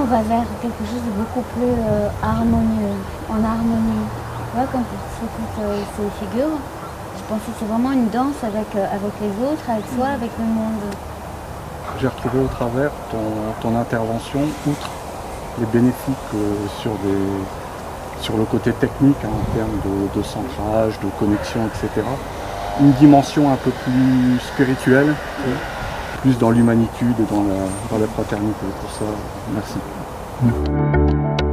va vers quelque chose de beaucoup plus harmonieux, en harmonie. Tu vois, quand tu écoutes ces figures, je pense que c'est vraiment une danse avec les autres, avec soi, avec le monde. J'ai retrouvé au travers ton intervention, outre les bénéfiques sur le côté technique, hein, en termes de centrage, de connexion, etc. Une dimension un peu plus spirituelle, plus dans l'humanitude et dans la fraternité. Pour ça, merci.